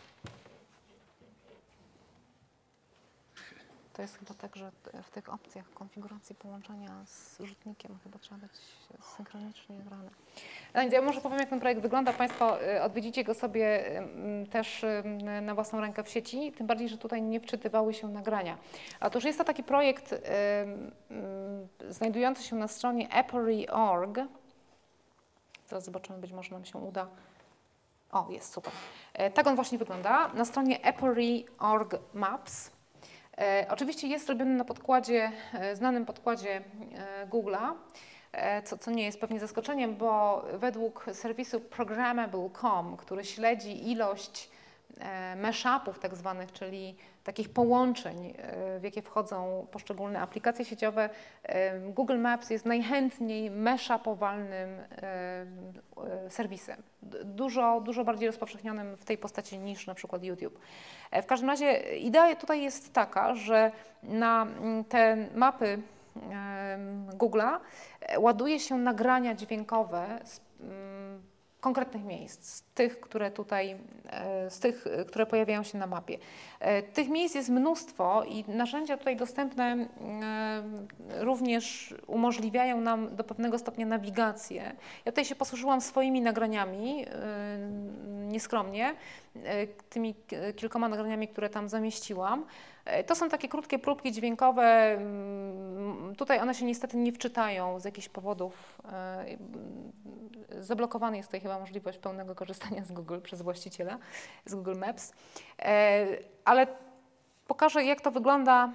To jest chyba tak, że w tych opcjach konfiguracji połączenia z rzutnikiem chyba trzeba być synchronicznie grane. No więc ja może powiem, jak ten projekt wygląda. Państwo odwiedzicie go sobie też na własną rękę w sieci, tym bardziej, że tutaj nie wczytywały się nagrania. Otóż jest to taki projekt y, y, znajdujący się na stronie apory kropka org. Zaraz zobaczymy, być może nam się uda. O, jest, super. E, tak on właśnie wygląda. Na stronie apory kropka org maps. E, oczywiście jest robiony na podkładzie, e, znanym podkładzie e, Google'a, e, co, co nie jest pewnie zaskoczeniem, bo według serwisu programmable kropka com, który śledzi ilość e, mashupów tak zwanych, czyli takich połączeń, e, w jakie wchodzą poszczególne aplikacje sieciowe, e, Google Maps jest najchętniej mashupowalnym e, e, serwisem. Dużo, dużo bardziej rozpowszechnionym w tej postaci niż na przykład YouTube. E, w każdym razie idea tutaj jest taka, że na te mapy e, Google'a ładuje się nagrania dźwiękowe z mm, konkretnych miejsc, z tych, które tutaj, z tych, które pojawiają się na mapie. Tych miejsc jest mnóstwo i narzędzia tutaj dostępne również umożliwiają nam do pewnego stopnia nawigację. Ja tutaj się posłużyłam swoimi nagraniami, nieskromnie, tymi kilkoma nagraniami, które tam zamieściłam. To są takie krótkie próbki dźwiękowe. Tutaj one się niestety nie wczytają z jakichś powodów. Zablokowany jest tutaj chyba możliwość pełnego korzystania z Google przez właściciela, z Google Maps. Ale pokażę, jak to wygląda.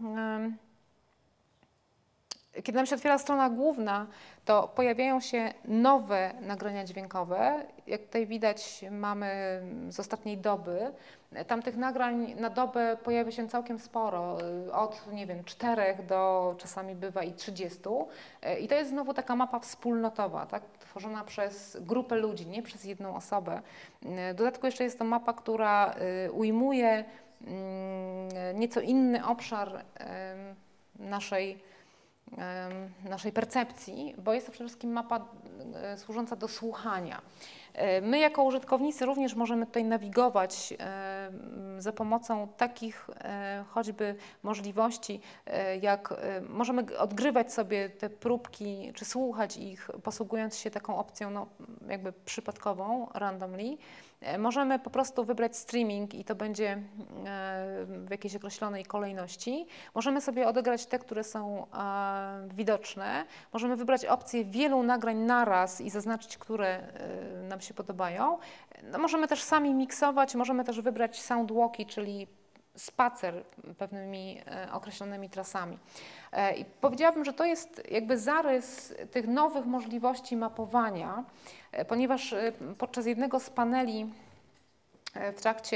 Kiedy nam się otwiera strona główna, to pojawiają się nowe nagrania dźwiękowe. Jak tutaj widać, mamy z ostatniej doby. Tam tych nagrań na dobę pojawia się całkiem sporo, od nie wiem, czterech do czasami bywa i trzydziestu. I to jest znowu taka mapa wspólnotowa, tak? Tworzona przez grupę ludzi, nie przez jedną osobę. W dodatku jeszcze jest to mapa, która ujmuje nieco inny obszar naszej naszej percepcji, bo jest to przede wszystkim mapa służąca do słuchania. My jako użytkownicy również możemy tutaj nawigować za pomocą takich choćby możliwości, jak możemy odgrywać sobie te próbki, czy słuchać ich, posługując się taką opcją no, jakby przypadkową, randomly. Możemy po prostu wybrać streaming i to będzie w jakiejś określonej kolejności. Możemy sobie odegrać te, które są widoczne. Możemy wybrać opcję wielu nagrań naraz i zaznaczyć, które nam się podobają. No, możemy też sami miksować, możemy też wybrać soundwalki, czyli spacer pewnymi określonymi trasami. I powiedziałabym, że to jest jakby zarys tych nowych możliwości mapowania, ponieważ podczas jednego z paneli w trakcie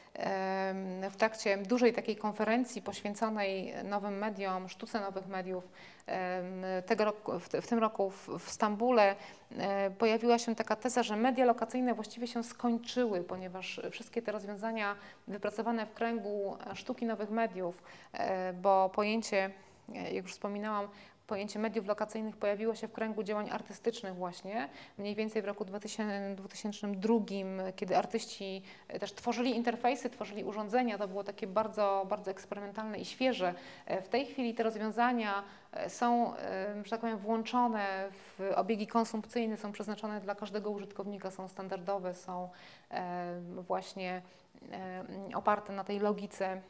w trakcie dużej takiej konferencji poświęconej nowym mediom, sztuce nowych mediów, tego roku, w tym roku w, w Stambule pojawiła się taka teza, że media lokacyjne właściwie się skończyły, ponieważ wszystkie te rozwiązania wypracowane w kręgu sztuki nowych mediów, bo pojęcie, jak już wspominałam, pojęcie mediów lokacyjnych pojawiło się w kręgu działań artystycznych właśnie, mniej więcej w roku dwutysięcznym drugim, kiedy artyści też tworzyli interfejsy, tworzyli urządzenia, to było takie bardzo, bardzo eksperymentalne i świeże. W tej chwili te rozwiązania są, że tak powiem, włączone w obiegi konsumpcyjne, są przeznaczone dla każdego użytkownika, są standardowe, są właśnie oparte na tej logice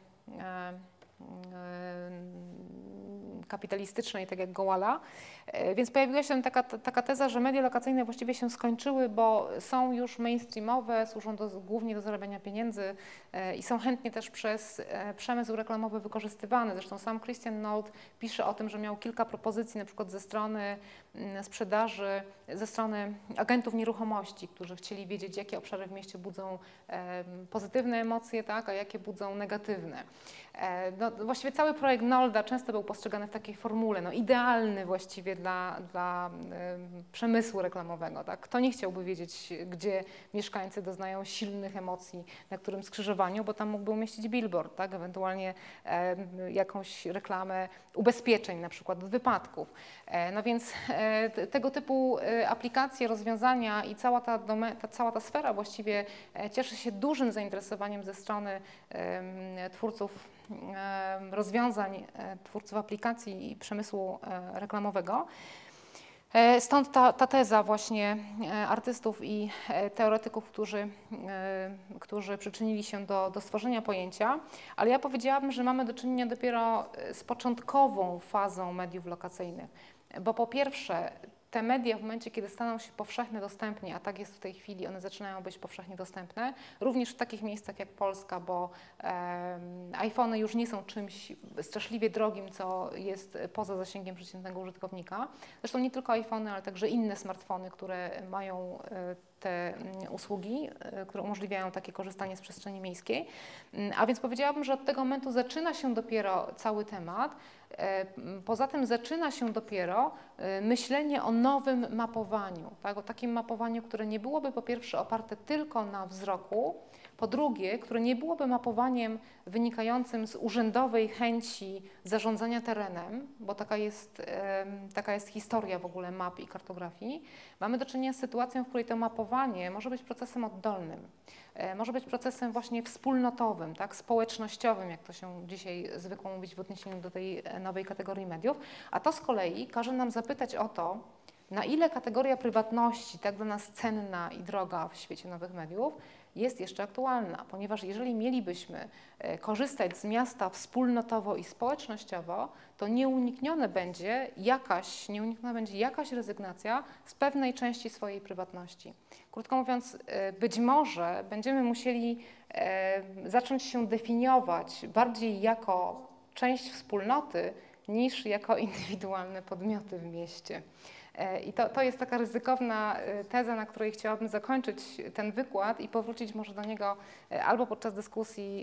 kapitalistycznej, tak jak Goala. Więc pojawiła się taka, taka teza, że media lokacyjne właściwie się skończyły, bo są już mainstreamowe, służą do, głównie do zarabiania pieniędzy i są chętnie też przez przemysł reklamowy wykorzystywane. Zresztą sam Christian Nold pisze o tym, że miał kilka propozycji na przykład ze strony sprzedaży, ze strony agentów nieruchomości, którzy chcieli wiedzieć, jakie obszary w mieście budzą pozytywne emocje, tak, a jakie budzą negatywne. No, właściwie cały projekt Nolda często był postrzegany w takiej formule, no, idealny właściwie dla, dla y, przemysłu reklamowego. Tak? Kto nie chciałby wiedzieć, gdzie mieszkańcy doznają silnych emocji, na którym skrzyżowaniu, bo tam mógłby umieścić billboard, tak? Ewentualnie y, jakąś reklamę ubezpieczeń na przykład od wypadków. E, no więc e, tego typu e, aplikacje, rozwiązania i cała ta, ta, cała ta sfera właściwie e, cieszy się dużym zainteresowaniem ze strony e, twórców rozwiązań, twórców aplikacji i przemysłu reklamowego. Stąd ta, ta teza właśnie artystów i teoretyków, którzy, którzy przyczynili się do, do stworzenia pojęcia, ale ja powiedziałabym, że mamy do czynienia dopiero z początkową fazą mediów lokacyjnych, bo po pierwsze te media w momencie, kiedy staną się powszechnie dostępne, a tak jest w tej chwili, one zaczynają być powszechnie dostępne, również w takich miejscach jak Polska, bo e, iPhony już nie są czymś straszliwie drogim, co jest poza zasięgiem przeciętnego użytkownika. Zresztą nie tylko iPhony, ale także inne smartfony, które mają e, te usługi, które umożliwiają takie korzystanie z przestrzeni miejskiej. A więc powiedziałabym, że od tego momentu zaczyna się dopiero cały temat. Poza tym zaczyna się dopiero myślenie o nowym mapowaniu, tak? O takim mapowaniu, które nie byłoby po pierwsze oparte tylko na wzroku, po drugie, które nie byłoby mapowaniem wynikającym z urzędowej chęci zarządzania terenem, bo taka jest, taka jest historia w ogóle map i kartografii. Mamy do czynienia z sytuacją, w której to mapowanie może być procesem oddolnym, może być procesem właśnie wspólnotowym, tak, społecznościowym, jak to się dzisiaj zwykło mówić w odniesieniu do tej nowej kategorii mediów, a to z kolei każe nam zapytać o to, na ile kategoria prywatności, tak dla nas cenna i droga w świecie nowych mediów, jest jeszcze aktualna, ponieważ jeżeli mielibyśmy korzystać z miasta wspólnotowo i społecznościowo, to nieuniknione będzie jakaś, nieunikniona będzie jakaś rezygnacja z pewnej części swojej prywatności. Krótko mówiąc, być może będziemy musieli zacząć się definiować bardziej jako część wspólnoty niż jako indywidualne podmioty w mieście. I to, to jest taka ryzykowna teza, na której chciałabym zakończyć ten wykład i powrócić może do niego albo podczas dyskusji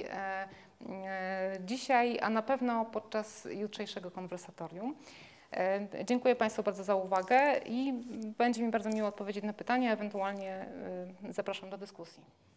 dzisiaj, a na pewno podczas jutrzejszego konwersatorium. Dziękuję Państwu bardzo za uwagę i będzie mi bardzo miło odpowiedzieć na pytania, ewentualnie zapraszam do dyskusji.